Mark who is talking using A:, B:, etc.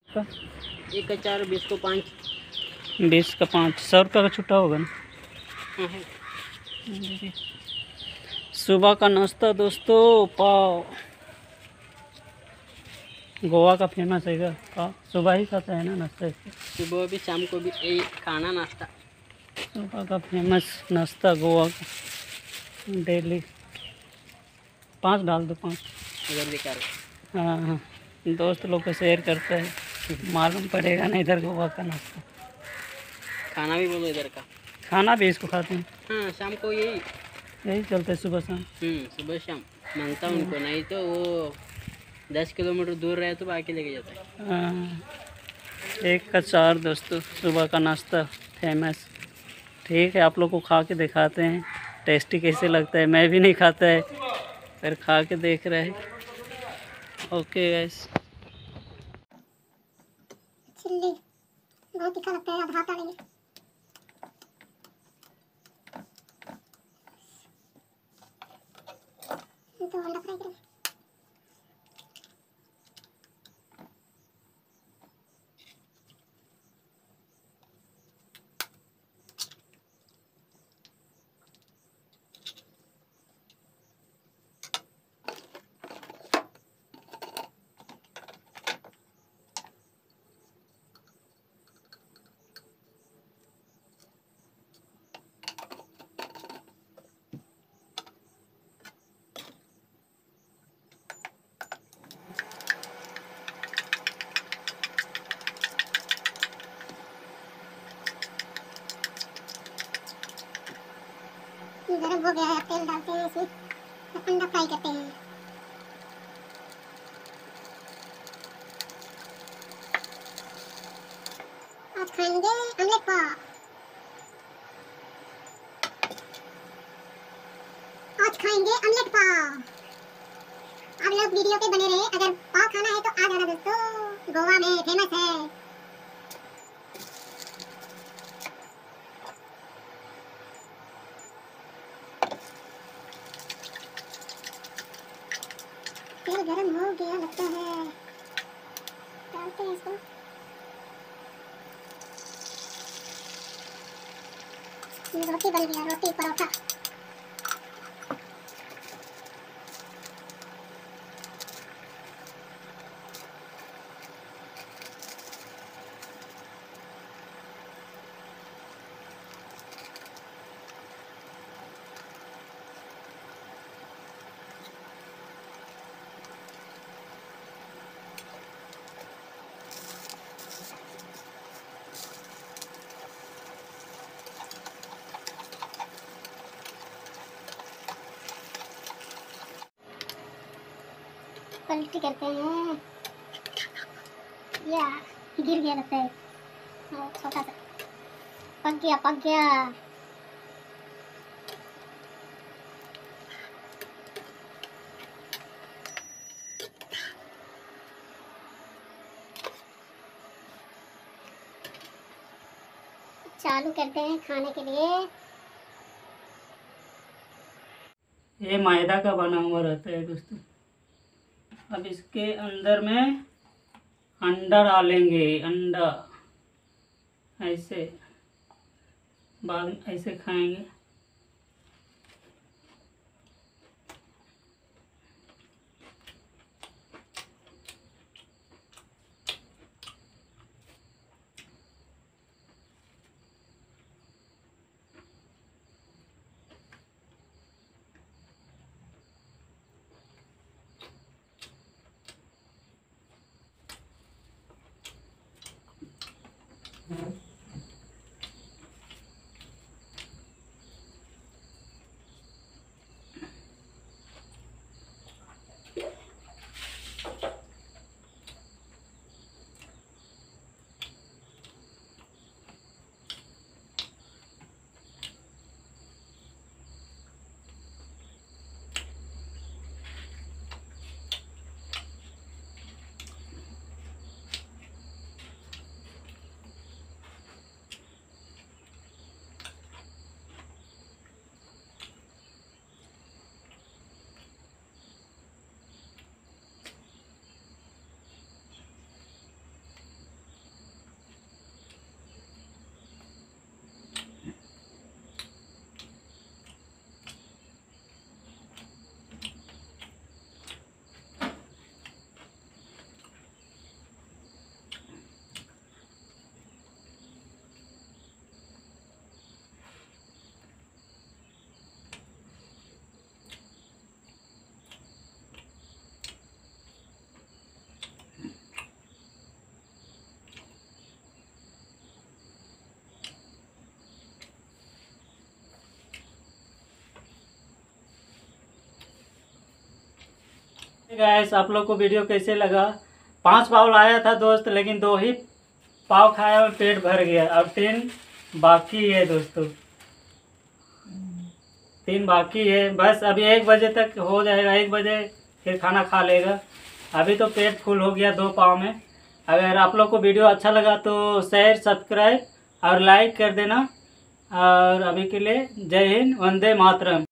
A: का
B: एक का 4, 20 को 5।
A: 20 का 5, 100 रुपये का छुट्टा होगा ना। सुबह का नाश्ता दोस्तों, पाव। गोवा का फेमस है क्या पाव? सुबह ही खाता है ना नाश्ता इसको?
B: सुबह भी शाम को भी यही खाना नाश्ता।
A: सुबह का फेमस नाश्ता गोवा का, डेली 5 डाल दो, 5
B: अगर बेकार हो।
A: हाँ हाँ, दोस्त लोग को शेयर करता है, मालूम पड़ेगा ना इधर गोवा का नाश्ता।
B: खाना भी बोलो इधर का।
A: खाना भी इसको खाते हैं।
B: हाँ, शाम को यही
A: चलते हैं सुबह शाम।
B: सुबह शाम मांगता हूँ उनको, नहीं तो वो 10 किलोमीटर दूर रहे तो बाकी लेके जाता है।
A: हाँ, 1 का 4 दोस्तों, सुबह का नाश्ता फेमस। ठीक है, आप लोग को खा के दिखाते हैं टेस्टी कैसे लगता है। मैं भी नहीं खाता है, फिर खा के देख रहे हैं। ओके गाइस,
C: चिल्ली बहुत तीखा लगता है, अब हाथ डालेंगे। तो अंडा फ्राई करें। गरम हो गया है, तेल डालते हैं इसमें, अंडा फ्राई करते हैं। आज खाएंगे ऑमलेट पाव। आज खाएंगे ऑमलेट पाव। आप लोग वीडियो पे बने रहे, अगर पाव खाना है तो आ जाना दोस्तों, गोवा में फेमस है। तेल गरम हो गया लगता है, डालते हैं इसको। रोटी बन गया, रोटी परोठा। पलटी करते हैं, या गिर गया लगता है। छोटा सा पक गया, पक गया। चालू करते हैं खाने के लिए।
A: ये मैदा का बना हुआ रहता है दोस्तों। अब इसके अंदर में अंडा डालेंगे, अंडा ऐसे, बाद में ऐसे खाएंगे। गाइस आप लोग को वीडियो कैसे लगा? 5 पाव लाया था दोस्त, लेकिन 2 ही पाव खाया और पेट भर गया। अब 3 बाकी है दोस्तों, 3 बाकी है। बस अभी 1 बजे तक हो जाएगा, 1 बजे फिर खाना खा लेगा। अभी तो पेट फुल हो गया 2 पाव में। अगर आप लोग को वीडियो अच्छा लगा तो शेयर, सब्सक्राइब और लाइक कर देना। और अभी के लिए जय हिंद, वंदे मातरम।